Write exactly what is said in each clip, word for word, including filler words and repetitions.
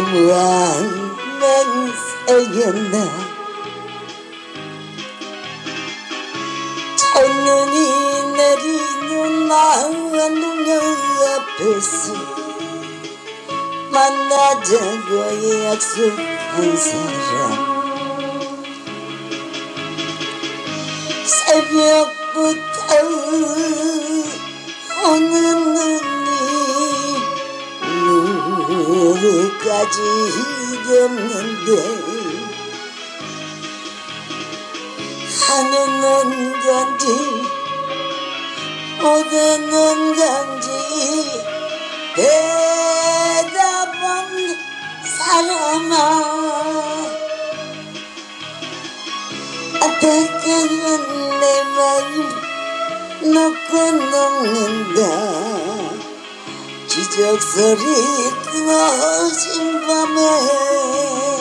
무한 맹세였나. 첫눈이 내리는 나눈 앞에서 만나자고 약속한 사람. 새벽부터 오는 눈이 누구까지 없는데 하늘은 간지 어디는 간지 대답 없는 사람아. 안타까운 내 마음 놓고 녹는다. 기적소리 끊어진 밤에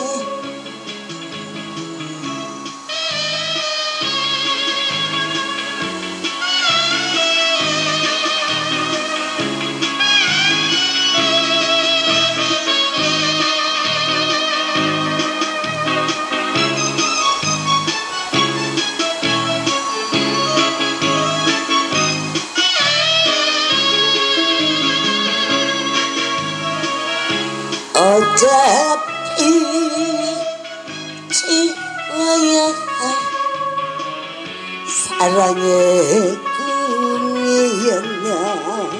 어차피 지워야 할 사랑의 꿈이었나.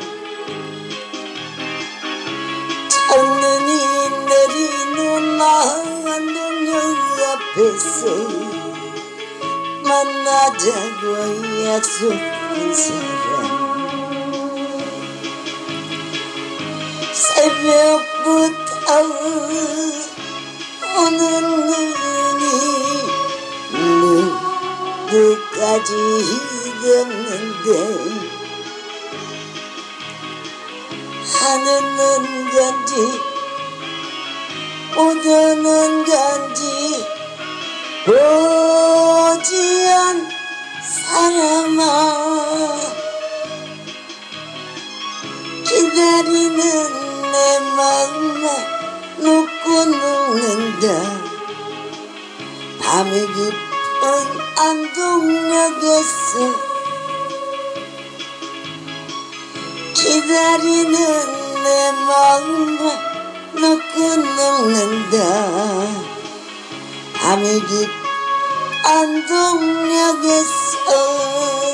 첫눈이 내리는 나눈 앞에서 만나자고 약속한 사람. 새벽부터 오는 눈이 누구까지 없는데 하늘은 간지 오도는 간지 오지 않은 사람아. 기다리는 내 마음만 놓고 녹는다. 밤의 깊은 안동역에서 기다리는 내 마음만 놓고 녹는다. 밤의 깊은 안동역에서